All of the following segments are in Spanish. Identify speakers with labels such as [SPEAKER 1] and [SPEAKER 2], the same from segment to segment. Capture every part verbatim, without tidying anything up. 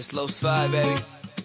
[SPEAKER 1] It's Low Slide, baby.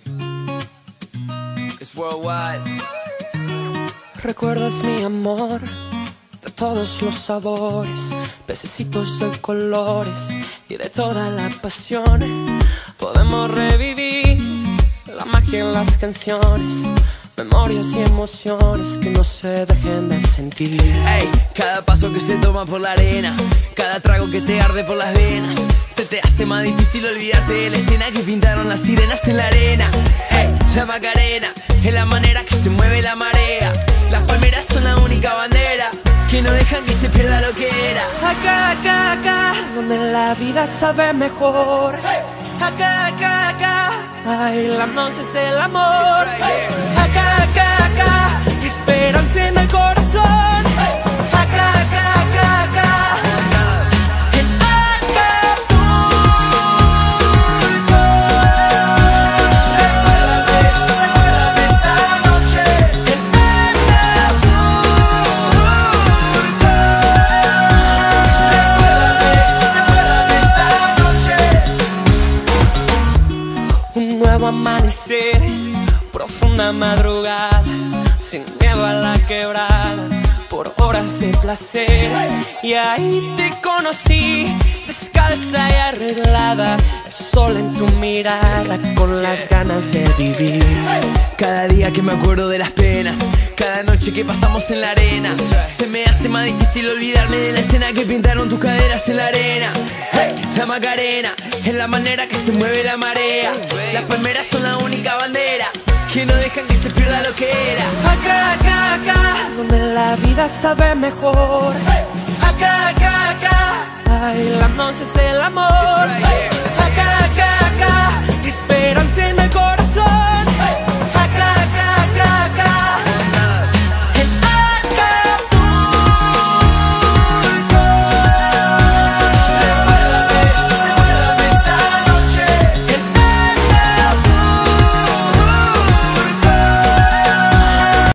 [SPEAKER 1] It's worldwide.
[SPEAKER 2] Recuerdas mi amor de todos los sabores, pececitos de colores y de toda la pasión. Podemos revivir la magia en las canciones, memorias y emociones que no se dejen de sentir.
[SPEAKER 1] Ey, cada paso que se toma por la arena, cada trago que te arde por las venas, se te hace más difícil olvidarte de la escena que pintaron las sirenas en la arena. Ey, la Macarena es la manera que se mueve la marea. Las palmeras son la única bandera que no dejan que se pierda lo que era.
[SPEAKER 2] Acá, acá, acá, donde la vida sabe mejor. Acá, acá, acá, bailando es el amor. Acá, acá, acá, esperanza en el corazón. Acá, acá, acá, acá, en Acapulco. Recuérdame, recuérdame esa noche en Acapulco. Recuérdame, recuérdame esa noche. Un nuevo amanecer, profunda madrugada, sin miedo a la quebrada, por horas de placer. Y ahí te conocí, descalza y arreglada, el sol en tu mirada, con las ganas de vivir.
[SPEAKER 1] Cada día que me acuerdo de las penas, cada noche que pasamos en la arena, se me hace más difícil olvidarme de la escena que pintaron tus caderas en la arena. Hey, la Macarena es la manera que se mueve la marea. Las palmeras son la única bandera que no dejan que se pierda lo que era.
[SPEAKER 2] Acá, acá, acá, donde la vida sabe mejor. Acá, acá, acá, bailando es el amor.